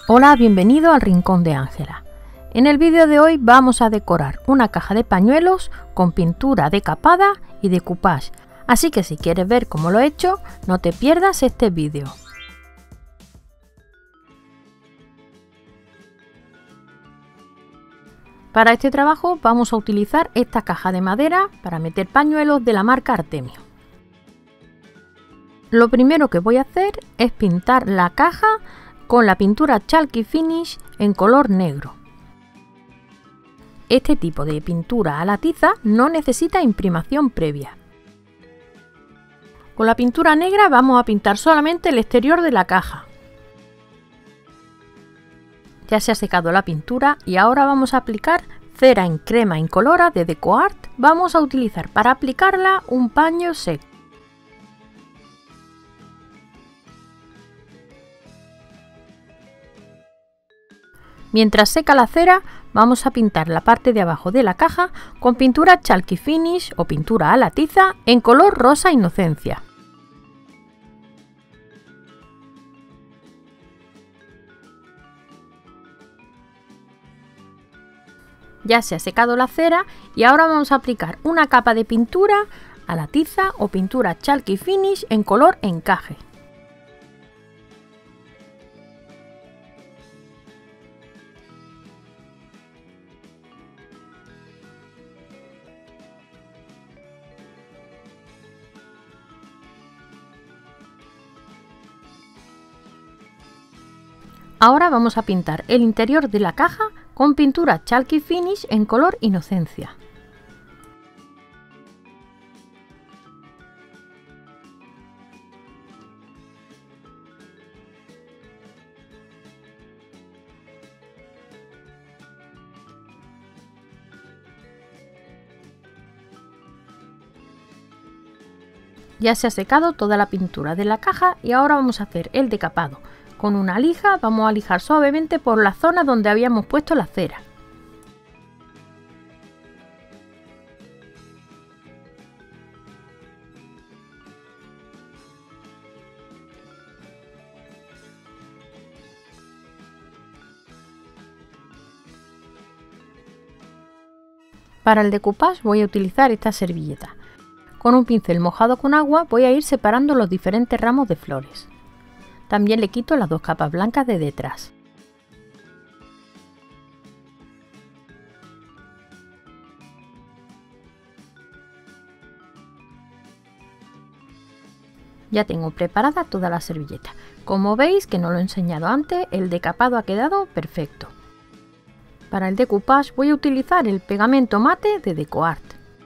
Hola, bienvenido al Rincón de Ángela. En el vídeo de hoy vamos a decorar una caja de pañuelos con pintura decapada y decoupage, así que si quieres ver cómo lo he hecho, no te pierdas este vídeo. Para este trabajo vamos a utilizar esta caja de madera para meter pañuelos de la marca Artemio. Lo primero que voy a hacer es pintar la caja con la pintura Chalky Finish en color negro. Este tipo de pintura a la tiza no necesita imprimación previa. Con la pintura negra vamos a pintar solamente el exterior de la caja. Ya se ha secado la pintura y ahora vamos a aplicar cera en crema incolora de DecoArt. Vamos a utilizar para aplicarla un paño seco. Mientras seca la cera, vamos a pintar la parte de abajo de la caja con pintura Chalky Finish o pintura a la tiza en color rosa inocencia. Ya se ha secado la cera y ahora vamos a aplicar una capa de pintura a la tiza o pintura Chalky Finish en color encaje. Ahora vamos a pintar el interior de la caja con pintura Chalky Finish en color inocencia. Ya se ha secado toda la pintura de la caja y ahora vamos a hacer el decapado. Con una lija vamos a lijar suavemente por la zona donde habíamos puesto la cera. Para el decoupage voy a utilizar esta servilleta. Con un pincel mojado con agua voy a ir separando los diferentes ramos de flores. También le quito las dos capas blancas de detrás. Ya tengo preparada toda la servilleta. Como veis, que no lo he enseñado antes, el decapado ha quedado perfecto. Para el decoupage voy a utilizar el pegamento mate de DecoArt.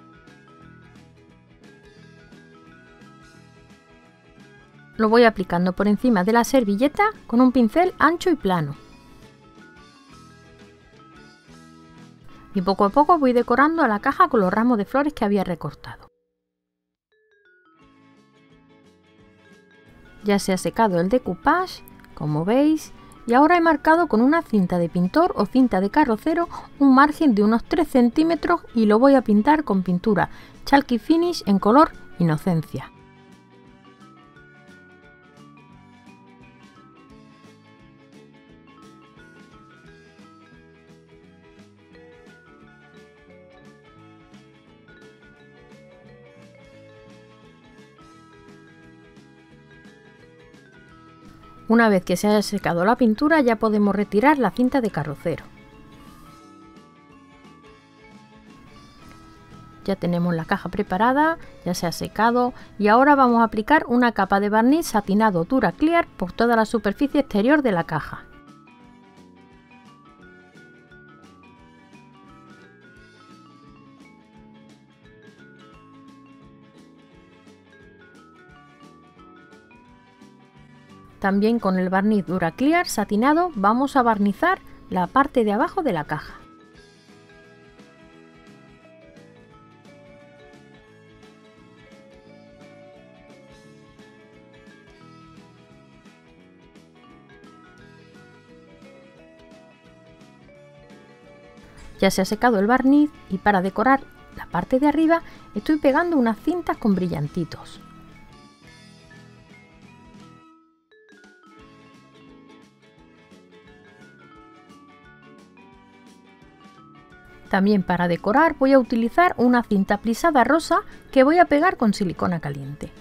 Lo voy aplicando por encima de la servilleta con un pincel ancho y plano. Y poco a poco voy decorando a la caja con los ramos de flores que había recortado. Ya se ha secado el decoupage, como veis, y ahora he marcado con una cinta de pintor o cinta de carrocero un margen de unos 3 centímetros y lo voy a pintar con pintura Chalky Finish en color inocencia. Una vez que se haya secado la pintura ya podemos retirar la cinta de carrocero. Ya tenemos la caja preparada, ya se ha secado y ahora vamos a aplicar una capa de barniz satinado Dura Clear por toda la superficie exterior de la caja. También con el barniz Dura Clear satinado vamos a barnizar la parte de abajo de la caja. Ya se ha secado el barniz y para decorar la parte de arriba estoy pegando unas cintas con brillantitos. También para decorar voy a utilizar una cinta plisada rosa que voy a pegar con silicona caliente.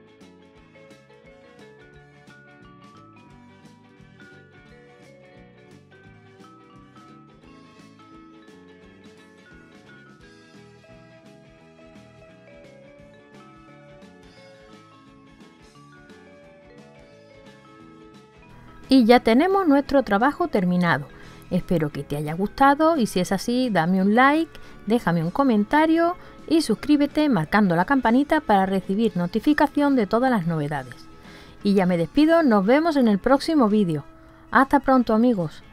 Y ya tenemos nuestro trabajo terminado. Espero que te haya gustado y si es así, dame un like, déjame un comentario y suscríbete marcando la campanita para recibir notificación de todas las novedades. Y ya me despido, nos vemos en el próximo vídeo. Hasta pronto amigos.